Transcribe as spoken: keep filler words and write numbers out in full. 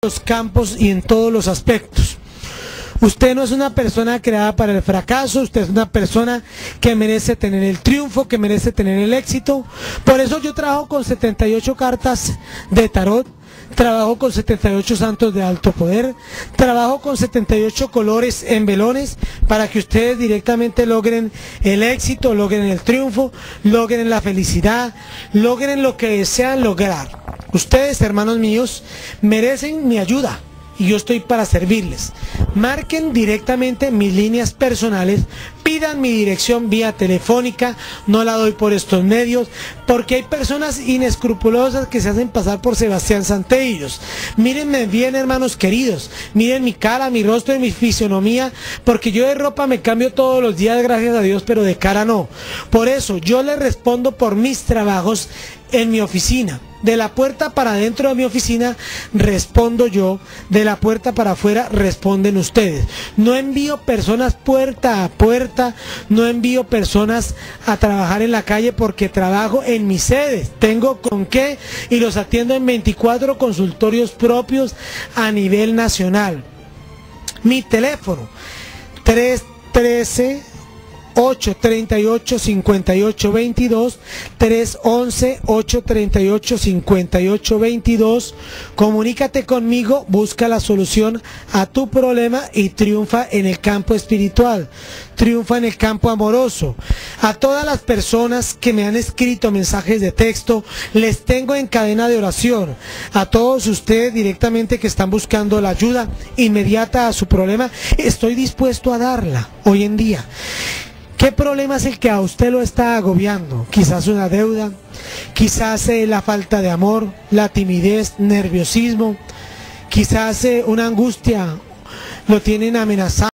los campos y en todos los aspectos. Usted no es una persona creada para el fracaso, usted es una persona que merece tener el triunfo, que merece tener el éxito. Por eso yo trabajo con setenta y ocho cartas de tarot, trabajo con setenta y ocho santos de alto poder, trabajo con setenta y ocho colores en velones para que ustedes directamente logren el éxito, logren el triunfo, logren la felicidad, logren lo que desean lograr. Ustedes, hermanos míos, merecen mi ayuda y yo estoy para servirles. Marquen directamente mis líneas personales, pidan mi dirección vía telefónica, no la doy por estos medios, porque hay personas inescrupulosas que se hacen pasar por Sebastián Santellos. Mírenme bien, hermanos queridos, miren mi cara, mi rostro y mi fisionomía, porque yo de ropa me cambio todos los días, gracias a Dios, pero de cara no. Por eso yo les respondo por mis trabajos en mi oficina. De la puerta para adentro de mi oficina respondo yo, de la puerta para afuera responden ustedes. No envío personas puerta a puerta, no envío personas a trabajar en la calle porque trabajo en mis sedes, tengo con qué y los atiendo en veinticuatro consultorios propios a nivel nacional. Mi teléfono tres uno tres, ocho tres ocho, cinco ocho dos dos, tres uno uno, ocho tres ocho, cinco ocho dos dos. Comunícate conmigo, busca la solución a tu problema y triunfa en el campo espiritual, triunfa en el campo amoroso. A todas las personas que me han escrito mensajes de texto, les tengo en cadena de oración. A todos ustedes directamente que están buscando la ayuda inmediata a su problema, estoy dispuesto a darla hoy en día. ¿Qué problema es el que a usted lo está agobiando? Quizás una deuda, quizás eh, la falta de amor, la timidez, nerviosismo, quizás eh, una angustia, lo tienen amenazado.